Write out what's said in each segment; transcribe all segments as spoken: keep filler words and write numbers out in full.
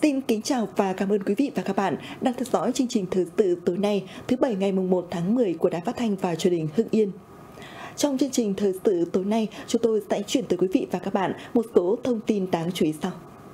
Xin kính chào và cảm ơn quý vị và các bạn đang theo dõi chương trình thời sự tối nay thứ Bảy ngày một tháng mười của Đài Phát thanh và Truyền hình Hưng Yên. Trong chương trình thời sự tối nay, chúng tôi sẽ chuyển tới quý vị và các bạn một số thông tin đáng chú ý sau.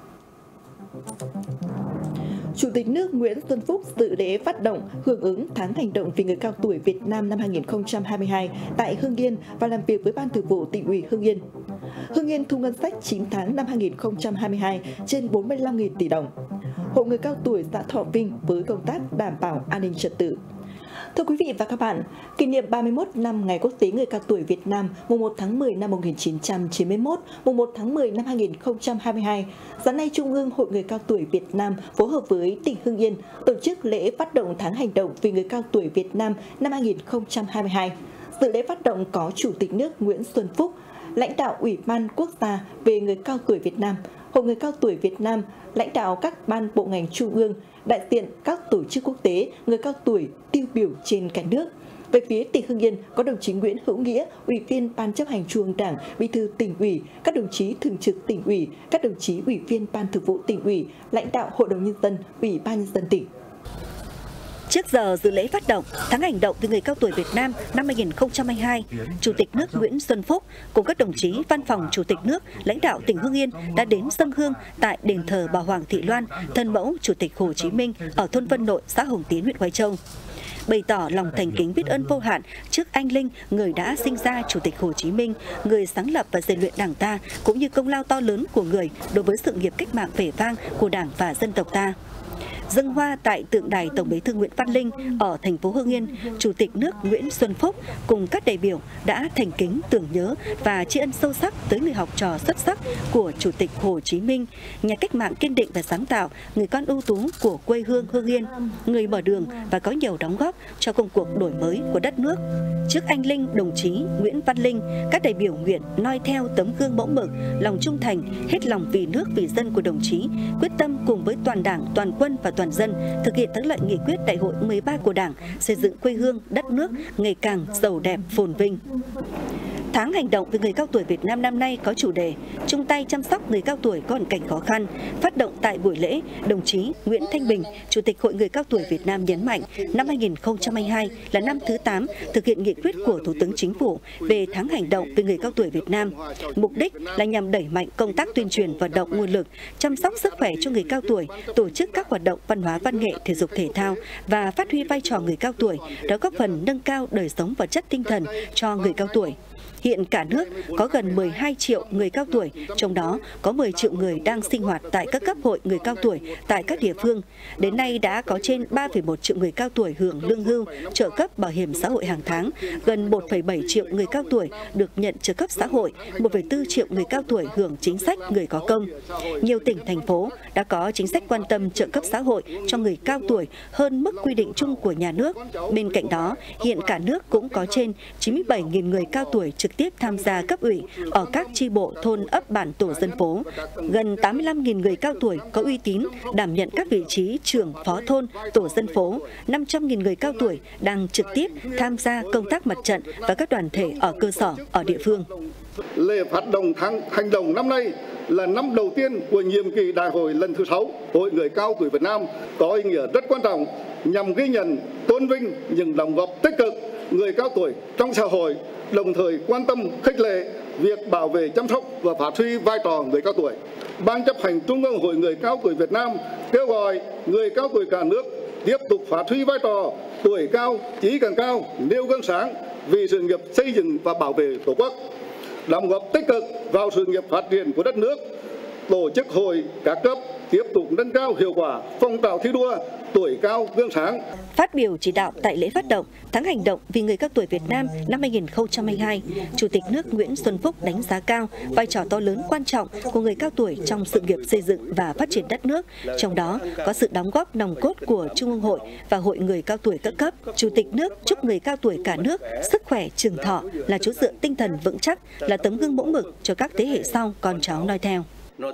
Chủ tịch nước Nguyễn Xuân Phúc dự lễ phát động hưởng ứng tháng hành động vì người cao tuổi Việt Nam năm hai nghìn không trăm hai mươi hai tại Hưng Yên và làm việc với Ban Thường vụ Tỉnh ủy Hưng Yên. Hưng Yên thu ngân sách chín tháng năm hai nghìn không trăm hai mươi hai trên bốn mươi lăm nghìn tỷ đồng. Hội người cao tuổi xã Thọ Vinh với công tác đảm bảo an ninh trật tự. Thưa quý vị và các bạn, kỷ niệm ba mươi mốt năm Ngày Quốc tế Người cao tuổi Việt Nam mùng một tháng mười năm một nghìn chín trăm chín mươi mốt, mùng một tháng mười năm hai nghìn không trăm hai mươi hai, sáng nay Trung ương Hội Người cao tuổi Việt Nam phối hợp với tỉnh Hưng Yên tổ chức lễ phát động tháng hành động vì người cao tuổi Việt Nam năm hai nghìn không trăm hai mươi hai. Dự lễ phát động có Chủ tịch nước Nguyễn Xuân Phúc, lãnh đạo Ủy ban Quốc gia về người cao tuổi Việt Nam, Hội người cao tuổi Việt Nam, lãnh đạo các ban bộ ngành trung ương, đại diện các tổ chức quốc tế người cao tuổi tiêu biểu trên cả nước. Về phía tỉnh Hưng Yên có đồng chí Nguyễn Hữu Nghĩa, Ủy viên Ban chấp hành Trung ương Đảng, Bí thư Tỉnh ủy, các đồng chí thường trực Tỉnh ủy, các đồng chí Ủy viên Ban Thường vụ Tỉnh ủy, lãnh đạo Hội đồng nhân dân, Ủy ban nhân dân tỉnh. Trước giờ dự lễ phát động tháng hành động vì người cao tuổi Việt Nam năm hai nghìn không trăm hai mươi hai, Chủ tịch nước Nguyễn Xuân Phúc cùng các đồng chí Văn phòng Chủ tịch nước, lãnh đạo tỉnh Hưng Yên đã đến dâng hương tại đền thờ bà Hoàng Thị Loan, thân mẫu Chủ tịch Hồ Chí Minh ở thôn Vân Nội, xã Hồng Tiến, huyện Khoái Châu, bày tỏ lòng thành kính biết ơn vô hạn trước anh linh người đã sinh ra Chủ tịch Hồ Chí Minh, người sáng lập và rèn luyện Đảng ta, cũng như công lao to lớn của người đối với sự nghiệp cách mạng vẻ vang của Đảng và dân tộc ta. Dâng hoa tại tượng đài Tổng Bí thư Nguyễn Văn Linh ở thành phố Hưng Yên, Chủ tịch nước Nguyễn Xuân Phúc cùng các đại biểu đã thành kính tưởng nhớ và tri ân sâu sắc tới người học trò xuất sắc của Chủ tịch Hồ Chí Minh, nhà cách mạng kiên định và sáng tạo, người con ưu tú của quê hương Hưng Yên, người mở đường và có nhiều đóng góp cho công cuộc đổi mới của đất nước. Trước anh linh đồng chí Nguyễn Văn Linh, các đại biểu nguyện noi theo tấm gương mẫu mực, lòng trung thành, hết lòng vì nước vì dân của đồng chí, quyết tâm cùng với toàn Đảng, toàn quân và toàn dân thực hiện thắng lợi nghị quyết Đại hội mười ba của Đảng, xây dựng quê hương, đất nước ngày càng giàu đẹp, phồn vinh. Tháng hành động vì người cao tuổi Việt Nam năm nay có chủ đề chung tay chăm sóc người cao tuổi có hoàn cảnh khó khăn. Phát động tại buổi lễ, đồng chí Nguyễn Thanh Bình, Chủ tịch Hội người cao tuổi Việt Nam nhấn mạnh năm hai nghìn không trăm hai mươi hai là năm thứ tám thực hiện nghị quyết của Thủ tướng Chính phủ về tháng hành động vì người cao tuổi Việt Nam. Mục đích là nhằm đẩy mạnh công tác tuyên truyền vận động nguồn lực, chăm sóc sức khỏe cho người cao tuổi, tổ chức các hoạt động văn hóa văn nghệ, thể dục thể thao và phát huy vai trò người cao tuổi, đó góp phần nâng cao đời sống vật chất tinh thần cho người cao tuổi. Hiện cả nước có gần mười hai triệu người cao tuổi, trong đó có mười triệu người đang sinh hoạt tại các cấp hội người cao tuổi tại các địa phương. Đến nay đã có trên ba phẩy một triệu người cao tuổi hưởng lương hưu, trợ cấp bảo hiểm xã hội hàng tháng, gần một phẩy bảy triệu người cao tuổi được nhận trợ cấp xã hội, một phẩy bốn triệu người cao tuổi hưởng chính sách người có công. Nhiều tỉnh, thành phố đã có chính sách quan tâm trợ cấp xã hội cho người cao tuổi hơn mức quy định chung của nhà nước. Bên cạnh đó, hiện cả nước cũng có trên chín mươi bảy nghìn người cao tuổi trực tiếp tham gia cấp ủy ở các chi bộ thôn ấp bản tổ dân phố, gần tám mươi lăm nghìn người cao tuổi có uy tín đảm nhận các vị trí trưởng phó thôn, tổ dân phố, năm trăm nghìn người cao tuổi đang trực tiếp tham gia công tác mặt trận và các đoàn thể ở cơ sở, ở địa phương. Lễ phát động tháng hành động năm nay là năm đầu tiên của nhiệm kỳ đại hội lần thứ sáu Hội người cao tuổi Việt Nam, có ý nghĩa rất quan trọng nhằm ghi nhận, tôn vinh những đóng góp tích cực người cao tuổi trong xã hội, đồng thời quan tâm khích lệ việc bảo vệ, chăm sóc và phát huy vai trò người cao tuổi. Ban chấp hành Trung ương Hội người cao tuổi Việt Nam kêu gọi người cao tuổi cả nước tiếp tục phát huy vai trò tuổi cao chí càng cao, nêu gương sáng vì sự nghiệp xây dựng và bảo vệ Tổ quốc, đóng góp tích cực vào sự nghiệp phát triển của đất nước. Tổ chức hội các cấp tiếp tục nâng cao hiệu quả phong trào thi đua tuổi cao gương sáng. Phát biểu chỉ đạo tại lễ phát động tháng hành động vì người cao tuổi Việt Nam năm hai nghìn không trăm hai mươi hai, Chủ tịch nước Nguyễn Xuân Phúc đánh giá cao vai trò to lớn quan trọng của người cao tuổi trong sự nghiệp xây dựng và phát triển đất nước, trong đó có sự đóng góp nòng cốt của Trung ương Hội và Hội người cao tuổi các cấp. Chủ tịch nước chúc người cao tuổi cả nước sức khỏe trường thọ, là chỗ dựa tinh thần vững chắc, là tấm gương mẫu mực cho các thế hệ sau con cháu noi theo.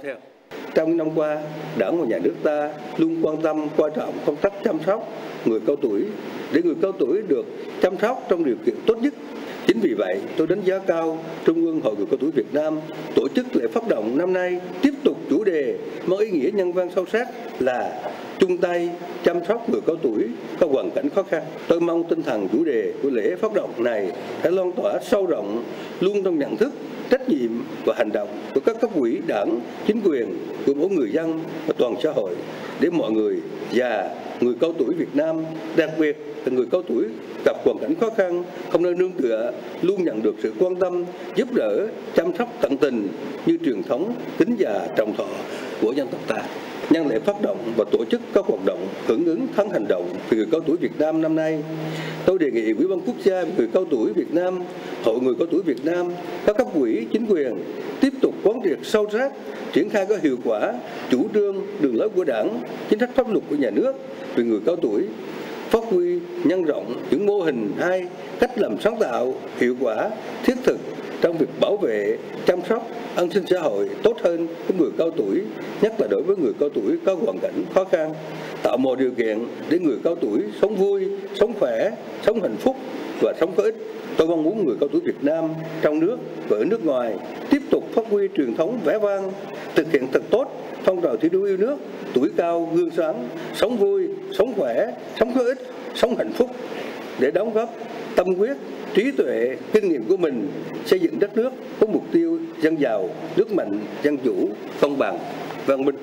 Trong năm qua, Đảng và Nhà nước ta luôn quan tâm, quan trọng công tác chăm sóc người cao tuổi để người cao tuổi được chăm sóc trong điều kiện tốt nhất. Chính vì vậy, tôi đánh giá cao Trung ương Hội người cao tuổi Việt Nam tổ chức lễ phát động năm nay tiếp tục chủ đề mang ý nghĩa nhân văn sâu sắc là chung tay chăm sóc người cao tuổi có hoàn cảnh khó khăn. Tôi mong tinh thần chủ đề của lễ phát động này sẽ lan tỏa sâu rộng luôn trong nhận thức, trách nhiệm và hành động của các cấp ủy đảng, chính quyền, của mỗi người dân và toàn xã hội để mọi người già, người cao tuổi Việt Nam, đặc biệt là người cao tuổi gặp hoàn cảnh khó khăn, không nơi nương tựa, luôn nhận được sự quan tâm, giúp đỡ, chăm sóc tận tình như truyền thống kính già trọng thọ của dân tộc ta. Nhân lễ phát động và tổ chức các hoạt động hưởng ứng tháng hành động vì người cao tuổi Việt Nam năm nay, tôi đề nghị Ủy ban Quốc gia về người cao tuổi Việt Nam, Hội người cao tuổi Việt Nam, các cấp ủy, chính quyền tiếp tục quán triệt sâu sắc, triển khai có hiệu quả chủ trương, đường lối của Đảng, chính sách pháp luật của nhà nước về người cao tuổi, phát huy nhân rộng những mô hình hay, cách làm sáng tạo, hiệu quả, thiết thực trong việc bảo vệ, chăm sóc, an sinh xã hội tốt hơn của người cao tuổi, nhất là đối với người cao tuổi có hoàn cảnh khó khăn, tạo mọi điều kiện để người cao tuổi sống vui, sống khỏe, sống hạnh phúc và sống có ích. Tôi mong muốn người cao tuổi Việt Nam trong nước và ở nước ngoài tiếp tục phát huy truyền thống vẻ vang, thực hiện thật tốt phong trào thi đua yêu nước, tuổi cao gương sáng, sống vui, sống khỏe, sống có ích, sống hạnh phúc để đóng góp tâm huyết, trí tuệ, kinh nghiệm của mình xây dựng đất nước có mục tiêu dân giàu, nước mạnh, dân chủ, công bằng, văn minh.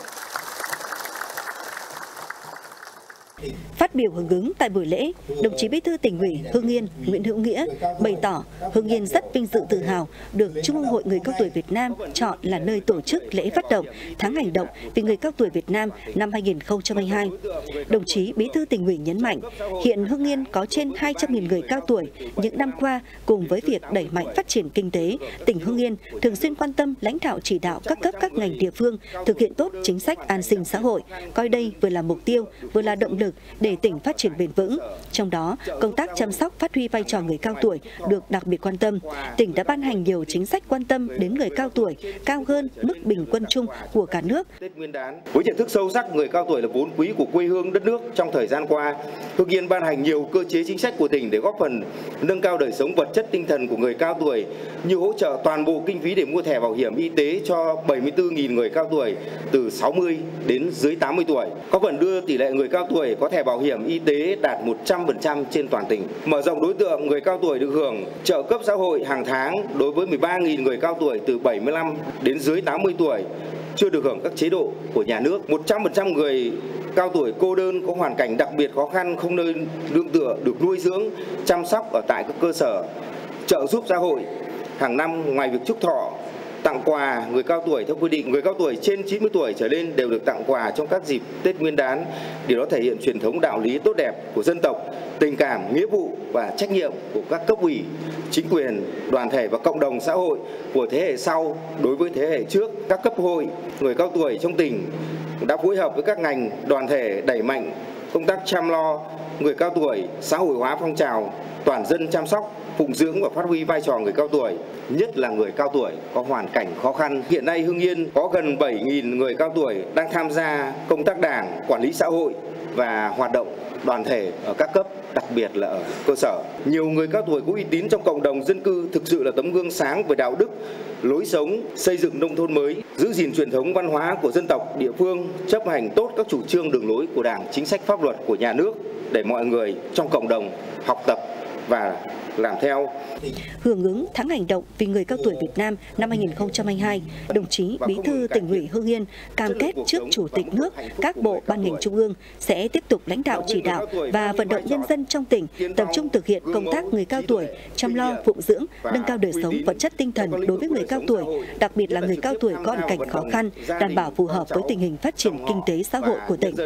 Phát biểu hưởng ứng tại buổi lễ, đồng chí Bí thư Tỉnh ủy Hưng Yên Nguyễn Hữu Nghĩa bày tỏ Hưng Yên rất vinh dự tự hào được Trung ương Hội Người Cao Tuổi Việt Nam chọn là nơi tổ chức lễ phát động tháng hành động vì người cao tuổi Việt Nam năm hai nghìn không trăm hai mươi hai. Đồng chí Bí thư Tỉnh ủy nhấn mạnh, hiện Hưng Yên có trên hai trăm nghìn người cao tuổi. Những năm qua, cùng với việc đẩy mạnh phát triển kinh tế, tỉnh Hưng Yên thường xuyên quan tâm lãnh đạo chỉ đạo các cấp các ngành địa phương thực hiện tốt chính sách an sinh xã hội, coi đây vừa là mục tiêu, vừa là động lực để tỉnh phát triển bền vững. Trong đó, công tác chăm sóc phát huy vai trò người cao tuổi được đặc biệt quan tâm. Tỉnh đã ban hành nhiều chính sách quan tâm đến người cao tuổi, cao hơn mức bình quân chung của cả nước. Với nhận thức sâu sắc người cao tuổi là vốn quý của quê hương đất nước, trong thời gian qua, Hưng Yên ban hành nhiều cơ chế chính sách của tỉnh để góp phần nâng cao đời sống vật chất tinh thần của người cao tuổi, như hỗ trợ toàn bộ kinh phí để mua thẻ bảo hiểm y tế cho bảy mươi tư nghìn người cao tuổi từ sáu mươi đến dưới tám mươi tuổi, góp phần đưa tỷ lệ người cao tuổi có thẻ bảo hiểm y tế đạt một trăm phần trăm trên toàn tỉnh. Mở rộng đối tượng người cao tuổi được hưởng trợ cấp xã hội hàng tháng đối với mười ba nghìn người cao tuổi từ bảy mươi lăm đến dưới tám mươi tuổi chưa được hưởng các chế độ của nhà nước. một trăm phần trăm người cao tuổi cô đơn có hoàn cảnh đặc biệt khó khăn, không nơi nương tựa được nuôi dưỡng, chăm sóc ở tại các cơ sở trợ giúp xã hội. Hàng năm, ngoài việc chúc thọ, tặng quà người cao tuổi theo quy định, người cao tuổi trên chín mươi tuổi trở lên đều được tặng quà trong các dịp Tết Nguyên đán. Điều đó thể hiện truyền thống đạo lý tốt đẹp của dân tộc, tình cảm, nghĩa vụ và trách nhiệm của các cấp ủy, chính quyền, đoàn thể và cộng đồng xã hội của thế hệ sau đối với thế hệ trước. Các cấp hội người cao tuổi trong tỉnh đã phối hợp với các ngành, đoàn thể đẩy mạnh công tác chăm lo người cao tuổi, xã hội hóa phong trào toàn dân chăm sóc, phụng dưỡng và phát huy vai trò người cao tuổi, nhất là người cao tuổi có hoàn cảnh khó khăn. Hiện nay Hưng Yên có gần bảy nghìn người cao tuổi đang tham gia công tác đảng, quản lý xã hội và hoạt động đoàn thể ở các cấp, đặc biệt là ở cơ sở. Nhiều người cao tuổi có uy tín trong cộng đồng dân cư thực sự là tấm gương sáng về đạo đức, lối sống, xây dựng nông thôn mới, giữ gìn truyền thống văn hóa của dân tộc, địa phương, chấp hành tốt các chủ trương đường lối của Đảng, chính sách pháp luật của nhà nước để mọi người trong cộng đồng học tập và làm theo. Hưởng ứng tháng hành động vì người cao tuổi Việt Nam năm hai nghìn không trăm hai mươi hai, đồng chí Bí thư Tỉnh ủy Hưng Yên cam kết trước Chủ tịch nước, các bộ ban ngành trung ương sẽ tiếp tục lãnh đạo chỉ đạo và vận động nhân dân trong tỉnh tập trung thực hiện công tác người cao tuổi, chăm lo phụng dưỡng, nâng cao đời sống vật chất tinh thần đối với người cao tuổi, đặc biệt là người cao tuổi có hoàn cảnh khó khăn, đảm bảo phù hợp với tình hình phát triển kinh tế xã hội của tỉnh.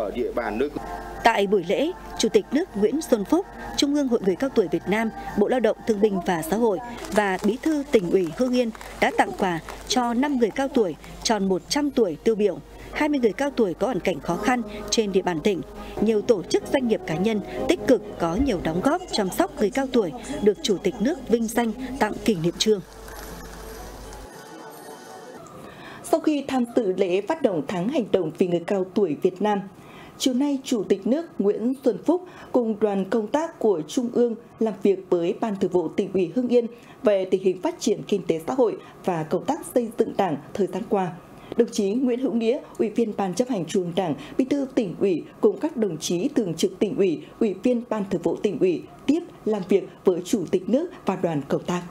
Tại buổi lễ, Chủ tịch nước Nguyễn Xuân Phúc, Trung ương Hội Người Cao Tuổi Việt Nam, Bộ Lao động Thương binh và Xã hội và Bí thư Tỉnh ủy Hưng Yên đã tặng quà cho năm người cao tuổi tròn một trăm tuổi tiêu biểu, hai mươi người cao tuổi có hoàn cảnh khó khăn trên địa bàn tỉnh. Nhiều tổ chức doanh nghiệp cá nhân tích cực có nhiều đóng góp chăm sóc người cao tuổi được Chủ tịch nước vinh danh tặng kỷ niệm chương. Sau khi tham dự lễ phát động tháng hành động vì người cao tuổi Việt Nam, chiều nay, Chủ tịch nước Nguyễn Xuân Phúc cùng đoàn công tác của Trung ương làm việc với Ban Thường vụ Tỉnh ủy Hưng Yên về tình hình phát triển kinh tế xã hội và công tác xây dựng Đảng thời gian qua. Đồng chí Nguyễn Hữu Nghĩa, Ủy viên Ban Chấp hành Trung ương Đảng, Bí thư Tỉnh ủy cùng các đồng chí thường trực Tỉnh ủy, Ủy viên Ban Thường vụ Tỉnh ủy tiếp làm việc với Chủ tịch nước và đoàn công tác.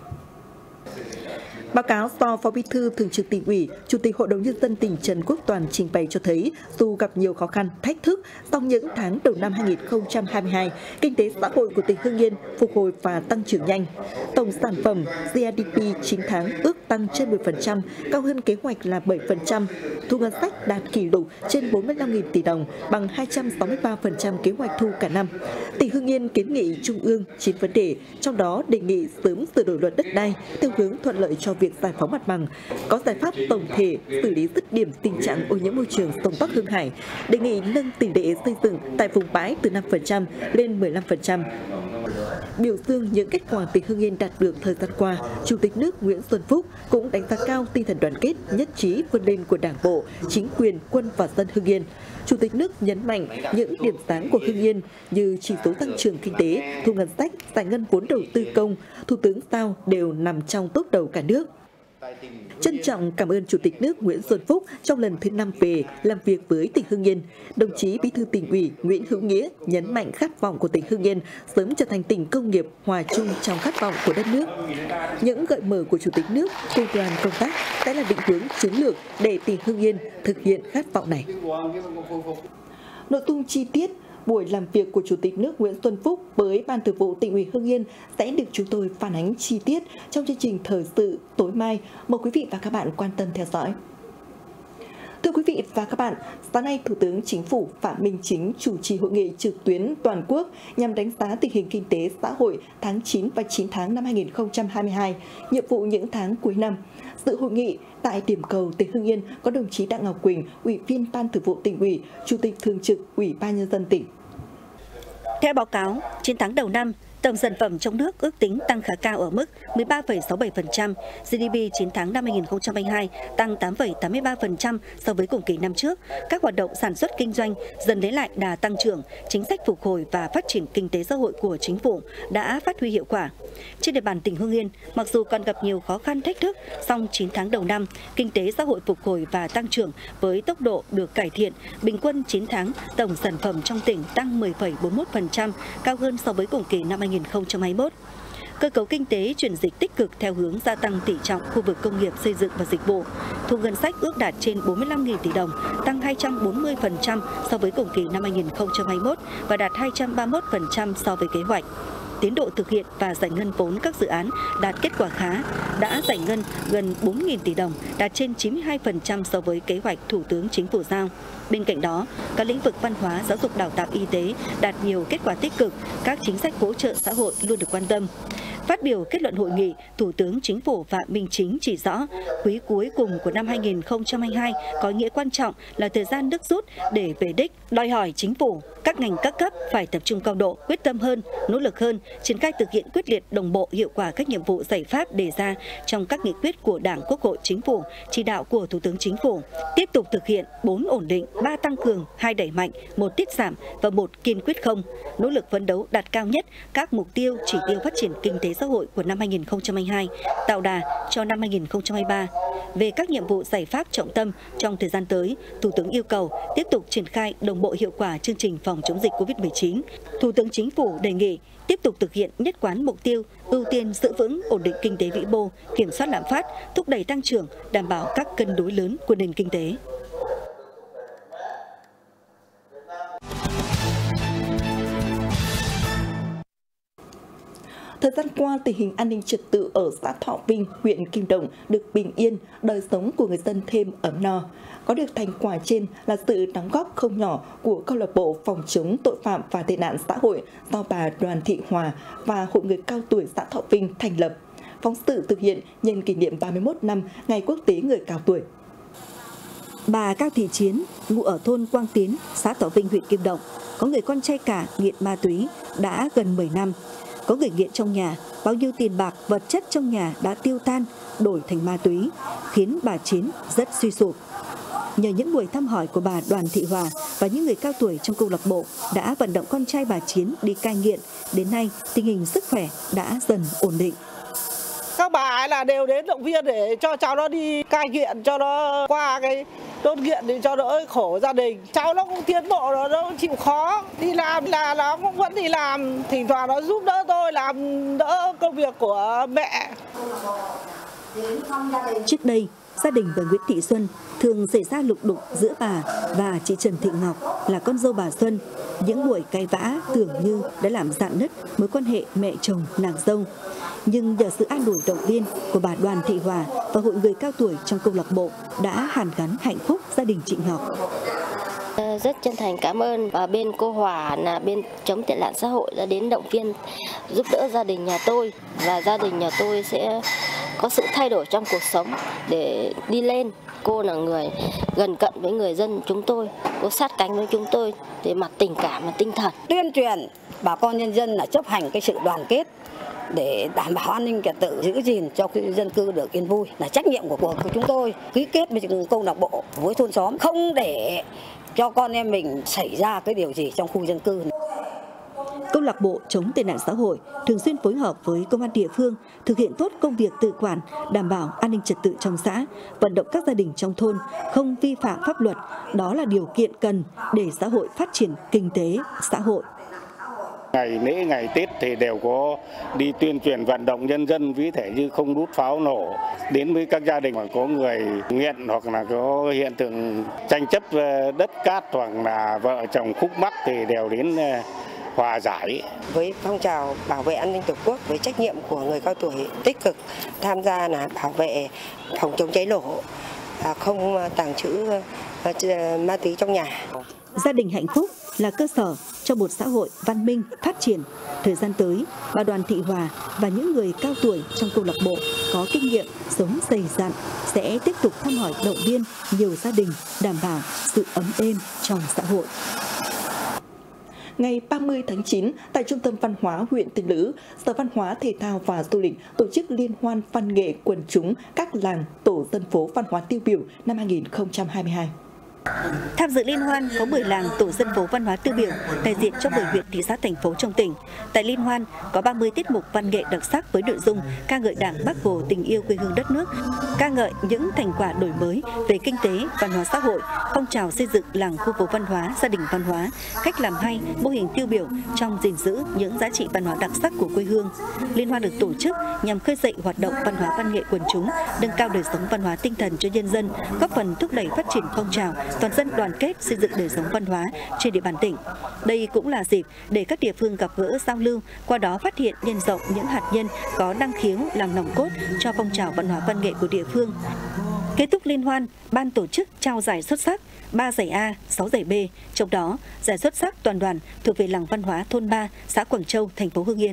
Báo cáo do Phó Bí thư Thường trực Tỉnh ủy, Chủ tịch Hội đồng Nhân dân tỉnh Trần Quốc Toàn trình bày cho thấy, dù gặp nhiều khó khăn, thách thức, song những tháng đầu năm hai nghìn không trăm hai mươi hai, kinh tế xã hội của tỉnh Hưng Yên phục hồi và tăng trưởng nhanh. Tổng sản phẩm giê đê pê chín tháng ước tăng trên mười phần trăm, cao hơn kế hoạch là bảy phần trăm. Thu ngân sách đạt kỷ lục trên bốn mươi lăm nghìn tỷ đồng, bằng hai trăm sáu mươi ba phần trăm kế hoạch thu cả năm. Tỉnh Hưng Yên kiến nghị Trung ương chín vấn đề, trong đó đề nghị sớm sửa đổi luật đất đai theo hướng thuận lợi cho việc giải phóng mặt bằng, có giải pháp tổng thể xử lý dứt điểm tình trạng ô nhiễm môi trường sông Bắc Hưng Hải, đề nghị nâng tỷ lệ xây dựng tại vùng bãi từ năm phần trăm lên mười lăm phần trăm. Biểu dương những kết quả tỉnh Hưng Yên đạt được thời gian qua, Chủ tịch nước Nguyễn Xuân Phúc cũng đánh giá cao tinh thần đoàn kết, nhất trí vươn lên của Đảng bộ, chính quyền, quân và dân Hưng Yên. Chủ tịch nước nhấn mạnh những điểm sáng của Hưng Yên như chỉ số tăng trưởng kinh tế, thu ngân sách, giải ngân vốn đầu tư công, Thủ tướng giao đều nằm trong top đầu cả nước. Trân trọng cảm ơn Chủ tịch nước Nguyễn Xuân Phúc trong lần thứ năm về làm việc với tỉnh Hưng Yên. Đồng chí Bí thư Tỉnh ủy Nguyễn Hữu Nghĩa nhấn mạnh khát vọng của tỉnh Hưng Yên sớm trở thành tỉnh công nghiệp hòa chung trong khát vọng của đất nước. Những gợi mở của Chủ tịch nước cùng đoàn công tác sẽ là định hướng chiến lược để tỉnh Hưng Yên thực hiện khát vọng này. Nội dung chi tiết buổi làm việc của Chủ tịch nước Nguyễn Xuân Phúc với Ban Thường vụ Tỉnh ủy Hưng Yên sẽ được chúng tôi phản ánh chi tiết trong chương trình thời sự tối mai. Mời quý vị và các bạn quan tâm theo dõi. Thưa quý vị và các bạn, sáng nay Thủ tướng Chính phủ Phạm Minh Chính chủ trì hội nghị trực tuyến toàn quốc nhằm đánh giá tình hình kinh tế xã hội tháng chín và chín tháng năm hai nghìn không trăm hai mươi hai, nhiệm vụ những tháng cuối năm. Dự hội nghị tại điểm cầu tỉnh Hưng Yên có đồng chí Đặng Ngọc Quỳnh, Ủy viên Ban Thường vụ Tỉnh ủy, Chủ tịch Thường trực Ủy ban Nhân dân tỉnh. Theo báo cáo, chín tháng đầu năm, tổng sản phẩm trong nước ước tính tăng khá cao ở mức mười ba phẩy sáu mươi bảy phần trăm, giê đê pê chín tháng năm hai nghìn không trăm hai mươi hai tăng tám phẩy tám mươi ba phần trăm so với cùng kỳ năm trước. Các hoạt động sản xuất kinh doanh dần lấy lại đà tăng trưởng, chính sách phục hồi và phát triển kinh tế xã hội của chính phủ đã phát huy hiệu quả. Trên địa bàn tỉnh Hưng Yên, mặc dù còn gặp nhiều khó khăn thách thức, song chín tháng đầu năm, kinh tế xã hội phục hồi và tăng trưởng với tốc độ được cải thiện. Bình quân chín tháng, tổng sản phẩm trong tỉnh tăng mười phẩy bốn mươi mốt phần trăm, cao hơn so với cùng kỳ năm hai nghìn không trăm hai mươi mốt. Cơ cấu kinh tế chuyển dịch tích cực theo hướng gia tăng tỷ trọng khu vực công nghiệp, xây dựng và dịch vụ. Thu ngân sách ước đạt trên bốn mươi lăm nghìn tỷ đồng, tăng hai trăm bốn mươi phần trăm so với cùng kỳ năm hai nghìn không trăm hai mươi mốt và đạt hai trăm ba mươi mốt phần trăm so với kế hoạch. Tiến độ thực hiện và giải ngân vốn các dự án đạt kết quả khá, đã giải ngân gần bốn nghìn tỷ đồng, đạt trên chín mươi hai phần trăm so với kế hoạch Thủ tướng Chính phủ giao. Bên cạnh đó, các lĩnh vực văn hóa, giáo dục, đào tạo, y tế đạt nhiều kết quả tích cực, các chính sách hỗ trợ xã hội luôn được quan tâm. Phát biểu kết luận hội nghị, Thủ tướng Chính phủ Phạm Minh Chính chỉ rõ, quý cuối cùng của năm hai nghìn không trăm hai mươi hai có ý nghĩa quan trọng là thời gian nước rút để về đích, đòi hỏi Chính phủ, các ngành các cấp phải tập trung cao độ, quyết tâm hơn, nỗ lực hơn, triển khai thực hiện quyết liệt, đồng bộ, hiệu quả các nhiệm vụ giải pháp đề ra trong các nghị quyết của Đảng, Quốc hội, Chính phủ, chỉ đạo của Thủ tướng Chính phủ, tiếp tục thực hiện bốn ổn định, ba tăng cường, hai đẩy mạnh, một tiết giảm và một kiên quyết không, nỗ lực phấn đấu đạt cao nhất các mục tiêu, chỉ tiêu phát triển kinh tế xã hội của năm hai nghìn không trăm hai mươi hai, tạo đà cho năm hai nghìn không trăm hai mươi ba. Về các nhiệm vụ giải pháp trọng tâm trong thời gian tới, Thủ tướng yêu cầu tiếp tục triển khai đồng bộ hiệu quả chương trình phòng chống dịch Covid mười chín. Thủ tướng Chính phủ đề nghị tiếp tục thực hiện nhất quán mục tiêu, ưu tiên giữ vững ổn định kinh tế vĩ mô, kiểm soát lạm phát, thúc đẩy tăng trưởng, đảm bảo các cân đối lớn của nền kinh tế. Thời gian qua, tình hình an ninh trật tự ở xã Thọ Vinh, huyện Kim Động được bình yên, đời sống của người dân thêm ấm no. Có được thành quả trên là sự đóng góp không nhỏ của câu lạc bộ phòng chống tội phạm và tệ nạn xã hội do bà Đoàn Thị Hòa và Hội người cao tuổi xã Thọ Vinh thành lập. Phóng sự thực hiện nhân kỷ niệm ba mươi mốt năm Ngày Quốc tế Người cao tuổi. Bà Cao Thị Chiến, ngụ ở thôn Quang Tiến, xã Thọ Vinh, huyện Kim Động, có người con trai cả nghiện ma túy đã gần mười năm. Có người nghiện trong nhà, bao nhiêu tiền bạc, vật chất trong nhà đã tiêu tan, đổi thành ma túy, khiến bà Chiến rất suy sụp. Nhờ những buổi thăm hỏi của bà Đoàn Thị Hòa và những người cao tuổi trong câu lạc bộ đã vận động con trai bà Chiến đi cai nghiện, đến nay tình hình sức khỏe đã dần ổn định. Các bà là đều đến động viên để cho cháu nó đi cai nghiện, cho nó qua cái đốt nghiện để cho đỡ khổ gia đình. Cháu nó cũng tiến bộ rồi, nó cũng chịu khó. Đi làm là nó cũng vẫn đi làm, thỉnh thoảng nó giúp đỡ tôi làm đỡ công việc của mẹ. Trước đây, gia đình bà Nguyễn Thị Xuân thường xảy ra lục đục giữa bà và chị Trần Thị Ngọc là con dâu bà Xuân. Những buổi cãi vã tưởng như đã làm rạn nứt mối quan hệ mẹ chồng nàng dâu. Nhưng nhờ sự an ủi động viên của bà Đoàn Thị Hòa và hội người cao tuổi trong câu lạc bộ đã hàn gắn hạnh phúc gia đình chị Ngọc. Rất chân thành cảm ơn và bên cô Hòa là bên chống tệ nạn xã hội đã đến động viên giúp đỡ gia đình nhà tôi, và gia đình nhà tôi sẽ có sự thay đổi trong cuộc sống để đi lên. Cô là người gần cận với người dân chúng tôi, cô sát cánh với chúng tôi về mặt tình cảm và tinh thần. Tuyên truyền bà con nhân dân là chấp hành cái sự đoàn kết để đảm bảo an ninh trật tự, giữ gìn cho cái dân cư được yên vui là trách nhiệm của, của, của chúng tôi. Ký kết với câu lạc bộ với thôn xóm, không để cho con em mình xảy ra cái điều gì trong khu dân cư. Câu lạc bộ chống tệ nạn xã hội thường xuyên phối hợp với công an địa phương thực hiện tốt công việc tự quản, đảm bảo an ninh trật tự trong xã, vận động các gia đình trong thôn không vi phạm pháp luật. Đó là điều kiện cần để xã hội phát triển kinh tế xã hội. Ngày lễ, ngày Tết thì đều có đi tuyên truyền vận động nhân dân, ví thể như không đốt pháo nổ. Đến với các gia đình mà có người nghiện hoặc là có hiện tượng tranh chấp đất cát hoặc là vợ chồng khúc mắc thì đều đến hòa giải. Với phong trào bảo vệ an ninh Tổ quốc, với trách nhiệm của người cao tuổi tích cực tham gia là bảo vệ phòng chống cháy nổ, không tàng trữ ma túy trong nhà. Gia đình hạnh phúc là cơ sở cho một xã hội văn minh phát triển. Thời gian tới, bà Đoàn Thị Hòa và những người cao tuổi trong câu lạc bộ có kinh nghiệm sống dày dặn sẽ tiếp tục thăm hỏi động viên nhiều gia đình, đảm bảo sự ấm êm trong xã hội. Ngày ba mươi tháng chín, tại Trung tâm Văn hóa huyện Tiên Lữ, Sở Văn hóa Thể thao và Du lịch tổ chức liên hoan văn nghệ quần chúng các làng tổ dân phố văn hóa tiêu biểu năm hai nghìn không trăm hai mươi hai. Tham dự liên hoan có mười làng tổ dân phố văn hóa tiêu biểu đại diện cho mười huyện, thị xã, thành phố trong tỉnh. Tại liên hoan có ba mươi tiết mục văn nghệ đặc sắc với nội dung ca ngợi Đảng, Bác Hồ, tình yêu quê hương đất nước, ca ngợi những thành quả đổi mới về kinh tế, văn hóa xã hội, phong trào xây dựng làng khu phố văn hóa, gia đình văn hóa, cách làm hay, mô hình tiêu biểu trong gìn giữ những giá trị văn hóa đặc sắc của quê hương. Liên hoan được tổ chức nhằm khơi dậy hoạt động văn hóa văn nghệ quần chúng, nâng cao đời sống văn hóa tinh thần cho nhân dân, góp phần thúc đẩy phát triển phong trào toàn dân đoàn kết xây dựng đời sống văn hóa trên địa bàn tỉnh. Đây cũng là dịp để các địa phương gặp gỡ giao lưu, qua đó phát hiện nhân rộng những hạt nhân có năng khiếu làm nòng cốt cho phong trào văn hóa văn nghệ của địa phương. Kết thúc liên hoan, ban tổ chức trao giải xuất sắc ba giải A, sáu giải B, trong đó giải xuất sắc toàn đoàn thuộc về làng văn hóa thôn ba, xã Quảng Châu, thành phố Hưng Yên.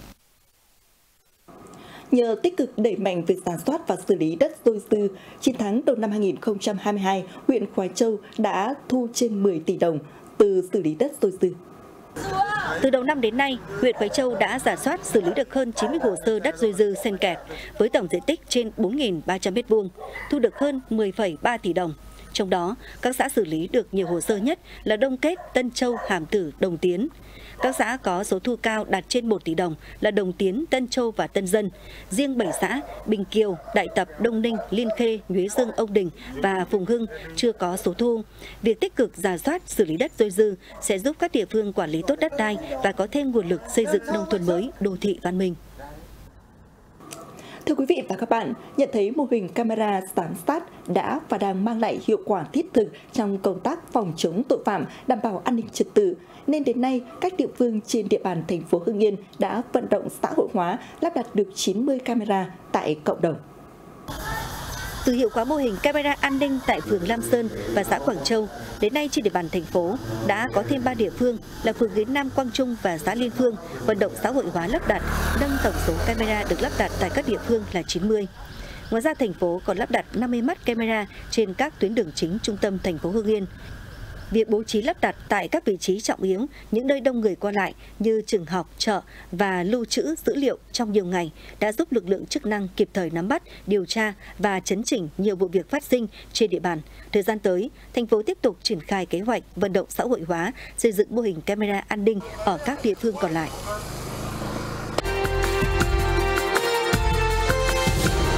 Nhờ tích cực đẩy mạnh việc rà soát và xử lý đất dôi dư, chín tháng đầu năm hai nghìn không trăm hai mươi hai, huyện Khoái Châu đã thu trên mười tỷ đồng từ xử lý đất dôi dư. Từ đầu năm đến nay, huyện Khoái Châu đã rà soát xử lý được hơn chín mươi hồ sơ đất dôi dư xen kẹt với tổng diện tích trên bốn nghìn ba trăm mét vuông, thu được hơn mười phẩy ba tỷ đồng. Trong đó, các xã xử lý được nhiều hồ sơ nhất là Đông Kết, Tân Châu, Hàm Tử, Đồng Tiến. Các xã có số thu cao đạt trên một tỷ đồng là Đồng Tiến, Tân Châu và Tân Dân. Riêng bảy xã Bình Kiều, Đại Tập, Đông Ninh, Liên Khê, Nhuế Dương, Ông Đình và Phùng Hưng chưa có số thu. Việc tích cực rà soát xử lý đất dôi dư sẽ giúp các địa phương quản lý tốt đất đai và có thêm nguồn lực xây dựng nông thôn mới, đô thị văn minh. Thưa quý vị và các bạn, nhận thấy mô hình camera giám sát đã và đang mang lại hiệu quả thiết thực trong công tác phòng chống tội phạm, đảm bảo an ninh trật tự, nên đến nay các địa phương trên địa bàn thành phố Hưng Yên đã vận động xã hội hóa lắp đặt được chín mươi camera tại cộng đồng. Từ hiệu quả mô hình camera an ninh tại phường Lam Sơn và xã Quảng Châu, đến nay trên địa bàn thành phố đã có thêm ba địa phương là phường Yến Nam, Quang Trung và xã Liên Phương vận động xã hội hóa lắp đặt, nâng tổng số camera được lắp đặt tại các địa phương là chín mươi. Ngoài ra, thành phố còn lắp đặt năm mươi mắt camera trên các tuyến đường chính trung tâm thành phố Hưng Yên. Việc bố trí lắp đặt tại các vị trí trọng yếu, những nơi đông người qua lại như trường học, chợ và lưu trữ dữ liệu trong nhiều ngày đã giúp lực lượng chức năng kịp thời nắm bắt, điều tra và chấn chỉnh nhiều vụ việc phát sinh trên địa bàn. Thời gian tới, thành phố tiếp tục triển khai kế hoạch vận động xã hội hóa, xây dựng mô hình camera an ninh ở các địa phương còn lại.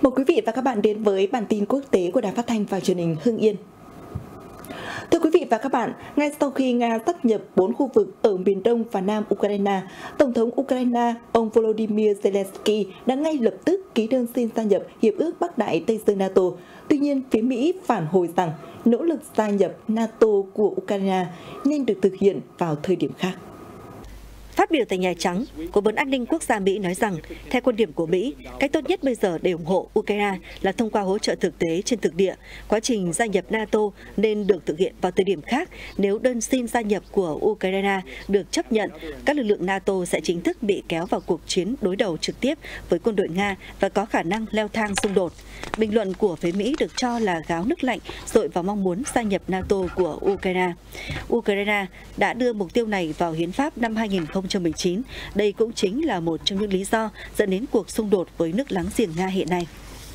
Mời quý vị và các bạn đến với bản tin quốc tế của Đài Phát thanh và Truyền hình Hưng Yên. Thưa quý vị và các bạn, ngay sau khi Nga sáp nhập bốn khu vực ở miền đông và nam Ukraine, Tổng thống Ukraine ông Volodymyr Zelensky đã ngay lập tức ký đơn xin gia nhập Hiệp ước Bắc Đại Tây Dương NATO. Tuy nhiên, phía Mỹ phản hồi rằng nỗ lực gia nhập NATO của Ukraine nên được thực hiện vào thời điểm khác. Phát biểu tại Nhà Trắng, Cố vấn An ninh Quốc gia Mỹ nói rằng, theo quan điểm của Mỹ, cách tốt nhất bây giờ để ủng hộ Ukraine là thông qua hỗ trợ thực tế trên thực địa. Quá trình gia nhập NATO nên được thực hiện vào thời điểm khác. Nếu đơn xin gia nhập của Ukraine được chấp nhận, các lực lượng NATO sẽ chính thức bị kéo vào cuộc chiến đối đầu trực tiếp với quân đội Nga và có khả năng leo thang xung đột. Bình luận của phía Mỹ được cho là gáo nước lạnh dội vào mong muốn gia nhập NATO của Ukraine. Ukraine đã đưa mục tiêu này vào hiến pháp năm hai nghìn không trăm mười chín. Đây cũng chính là một trong những lý do dẫn đến cuộc xung đột với nước láng giềng Nga hiện nay.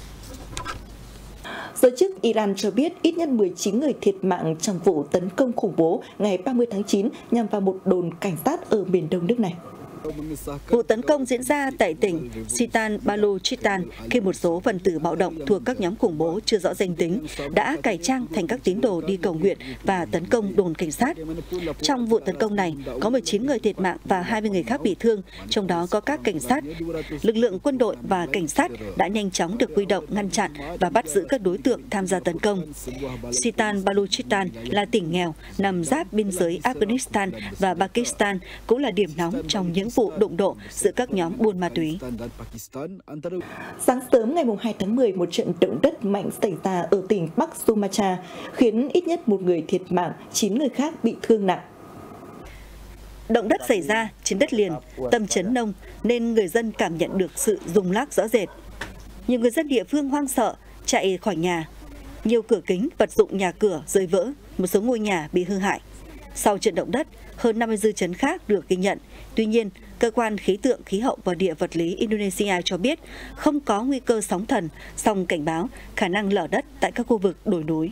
Giới chức Iran cho biết ít nhất mười chín người thiệt mạng trong vụ tấn công khủng bố ngày ba mươi tháng chín nhằm vào một đồn cảnh sát ở miền đông nước này. Vụ tấn công diễn ra tại tỉnh Sistan Baluchistan khi một số phần tử bạo động thuộc các nhóm khủng bố chưa rõ danh tính đã cải trang thành các tín đồ đi cầu nguyện và tấn công đồn cảnh sát. Trong vụ tấn công này, có mười chín người thiệt mạng và hai mươi người khác bị thương, trong đó có các cảnh sát. Lực lượng quân đội và cảnh sát đã nhanh chóng được huy động ngăn chặn và bắt giữ các đối tượng tham gia tấn công. Sistan Baluchistan là tỉnh nghèo nằm giáp biên giới Afghanistan và Pakistan, cũng là điểm nóng trong những vụ đụng độ giữa các nhóm buôn ma túy. Sáng sớm ngày hai tháng mười, một trận động đất mạnh xảy ra ở tỉnh Bắc Sumatra, khiến ít nhất một người thiệt mạng, chín người khác bị thương nặng. Động đất xảy ra trên đất liền, tâm chấn nông nên người dân cảm nhận được sự rung lắc rõ rệt. Nhiều người dân địa phương hoang sợ chạy khỏi nhà. Nhiều cửa kính, vật dụng nhà cửa rơi vỡ, một số ngôi nhà bị hư hại. Sau trận động đất, hơn năm mươi dư chấn khác được ghi nhận. Tuy nhiên, Cơ quan Khí tượng, Khí hậu và Địa vật lý Indonesia cho biết không có nguy cơ sóng thần, song cảnh báo khả năng lở đất tại các khu vực đồi núi.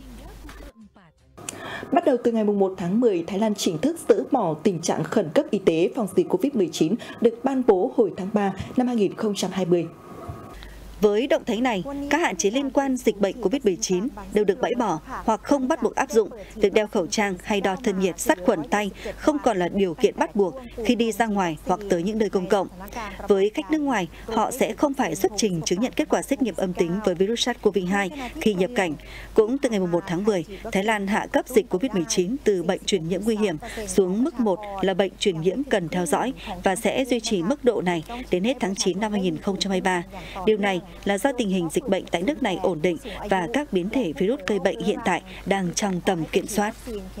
Bắt đầu từ ngày một tháng mười, Thái Lan chính thức dỡ bỏ tình trạng khẩn cấp y tế phòng dịch Covid mười chín được ban bố hồi tháng ba năm hai nghìn không trăm hai mươi. Với động thái này, các hạn chế liên quan dịch bệnh Covid mười chín đều được bãi bỏ hoặc không bắt buộc áp dụng. Việc đeo khẩu trang hay đo thân nhiệt, sát khuẩn tay không còn là điều kiện bắt buộc khi đi ra ngoài hoặc tới những nơi công cộng. Với khách nước ngoài, họ sẽ không phải xuất trình chứng nhận kết quả xét nghiệm âm tính với virus SARS-xê o vê hai khi nhập cảnh. Cũng từ ngày một tháng mười, Thái Lan hạ cấp dịch Covid mười chín từ bệnh truyền nhiễm nguy hiểm xuống mức một là bệnh truyền nhiễm cần theo dõi và sẽ duy trì mức độ này đến hết tháng chín năm hai nghìn không trăm hai mươi ba. Điều này là do tình hình dịch bệnh tại nước này ổn định và các biến thể virus gây bệnh hiện tại đang trong tầm kiểm soát.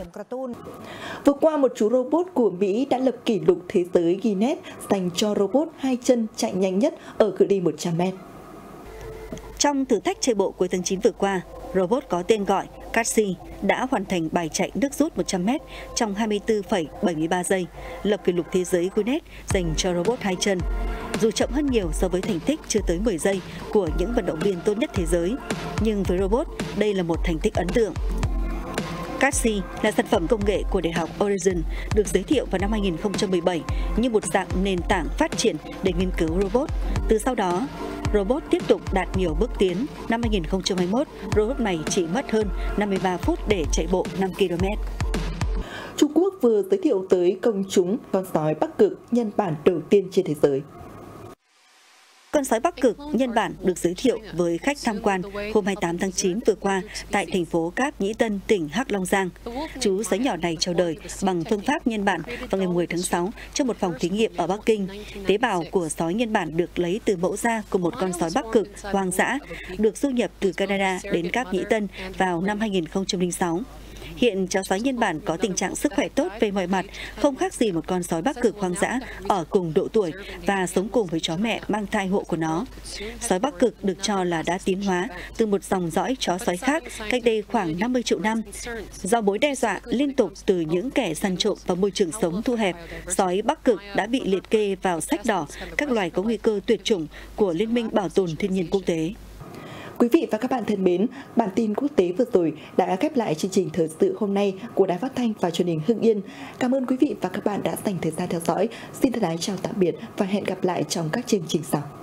Vừa qua, một chú robot của Mỹ đã lập kỷ lục thế giới Guinness dành cho robot hai chân chạy nhanh nhất ở cự ly một trăm mét. Trong thử thách chạy bộ cuối tháng chín vừa qua, robot có tên gọi Cassie đã hoàn thành bài chạy nước rút một trăm mét trong hai mươi tư phẩy bảy mươi ba giây, lập kỷ lục thế giới Guinness dành cho robot hai chân. Dù chậm hơn nhiều so với thành tích chưa tới mười giây của những vận động viên tốt nhất thế giới, nhưng với robot, đây là một thành tích ấn tượng. Cassie là sản phẩm công nghệ của Đại học Horizon, được giới thiệu vào năm hai nghìn không trăm mười bảy như một dạng nền tảng phát triển để nghiên cứu robot. Từ sau đó, robot tiếp tục đạt nhiều bước tiến. Năm hai nghìn không trăm hai mươi mốt, robot này chỉ mất hơn năm mươi ba phút để chạy bộ năm ki lô mét. Trung Quốc vừa giới thiệu tới công chúng con sói Bắc Cực nhân bản đầu tiên trên thế giới. Con sói Bắc Cực nhân bản được giới thiệu với khách tham quan hôm hai mươi tám tháng chín vừa qua tại thành phố Cáp Nhĩ Tân, tỉnh Hắc Long Giang. Chú sói nhỏ này chào đời bằng phương pháp nhân bản vào ngày mười tháng sáu trong một phòng thí nghiệm ở Bắc Kinh. Tế bào của sói nhân bản được lấy từ mẫu da của một con sói Bắc Cực hoang dã, được du nhập từ Canada đến Cáp Nhĩ Tân vào năm hai nghìn không trăm lẻ sáu. Hiện chó sói nhân bản có tình trạng sức khỏe tốt về mọi mặt, không khác gì một con sói Bắc Cực hoang dã ở cùng độ tuổi và sống cùng với chó mẹ mang thai hộ của nó. Sói Bắc Cực được cho là đã tiến hóa từ một dòng dõi chó sói khác cách đây khoảng năm mươi triệu năm. Do mối đe dọa liên tục từ những kẻ săn trộm và môi trường sống thu hẹp, sói Bắc Cực đã bị liệt kê vào sách đỏ các loài có nguy cơ tuyệt chủng của Liên minh Bảo tồn Thiên nhiên Quốc tế. Quý vị và các bạn thân mến, bản tin quốc tế vừa rồi đã khép lại chương trình thời sự hôm nay của Đài Phát thanh và Truyền hình Hưng Yên. Cảm ơn quý vị và các bạn đã dành thời gian theo dõi. Xin thân ái chào tạm biệt và hẹn gặp lại trong các chương trình sau.